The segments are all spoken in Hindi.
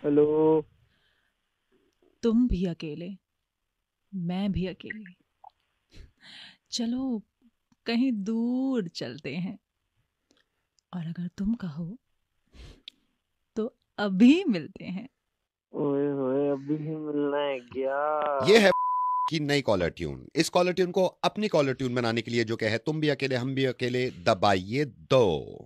हेलो। तुम भी अकेले, मैं भी अकेली। चलो कहीं दूर चलते हैं, और अगर तुम कहो तो अभी मिलते हैं। ओए होए, अभी ही मिलना है क्या? ये है की नई कॉलर ट्यून। इस कॉलर ट्यून को अपनी कॉलर ट्यून बनाने के लिए जो है तुम भी अकेले हम भी अकेले दबाइए दो।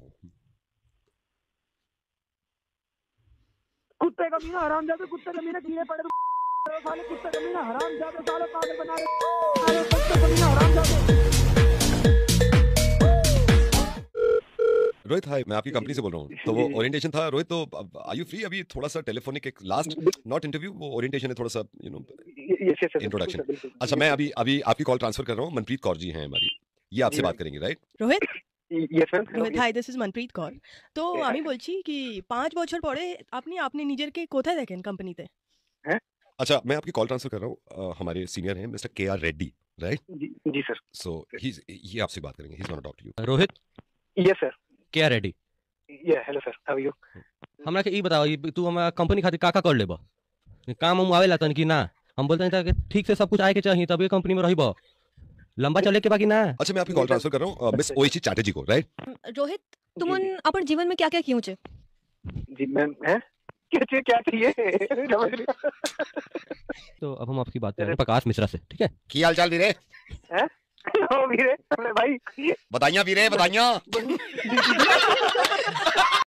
कुत्ते का मीना हराम जाते, कुत्ते का मीना कीड़े पड़े तो साले, कुत्ते का मीना हराम जाते, साले पागल बना रहे साले, कुत्ते का मीना हराम जाते। रोहित हाय, मैं आपकी कंपनी से बोल रहा हूँ। तो वो ओरिएंटेशन था रोहित, तो आर यू फ्री? अभी थोड़ा सा टेलीफोनिक एक लास्ट, नॉट इंटरव्यू, वो ओरिएंटेशन है, थोड़ा सा यस यस इंट्रोडक्शन। बिल्कुल। अच्छा, मैं अभी अभी आपकी कॉल ट्रांसफर कर रहा हूँ। मनप्रीत कौर जी हैं हमारी, ये आपसे बात करेंगे, right? Rohit yes ma'am. Rohit hi, this is Manpreet Kaur. তো আমি বলছি কি 5 বছর পরে আপনি আপনি নিজেরকে কোথায় দেখেন কোম্পানিতে? अच्छा, मैं आपकी कॉल ट्रांसफर कर रहा हूँ। हमारे सीनियर हैं mister K R Reddy, right? जी सर। सो ये आपसे बात करेंगे, he is gonna talk to you. Rohit yes sir. क्या रेडी? या hello sir, how are you? हमरा के ई बताओ, ई तू हमारा कंपनी खातिर का कर लेबा? काम हम आवेला तन कि ना? हम बोलते हैं कि ठीक से सब कुछ आए के चाहिए तभी कंपनी में रहिबा। लंबा चले के बाकी ना। अच्छा, मैं आपकी कॉल ट्रांसफर कर रहा हूँ मिस ओएची चैटर्जी को, राइट? रोहित, तुम अपन जीवन में क्या क्या किए छे? जी मैम। है क्या चाहिए? समझ रही हो? तो अब हम आपकी बात कर रहे हैं प्रकाश मिश्रा से, ठीक है? की हाल चाल वीरे? हैं? ओ वीरे, अरे भाई बधाइयां वीरे, बधाइयां।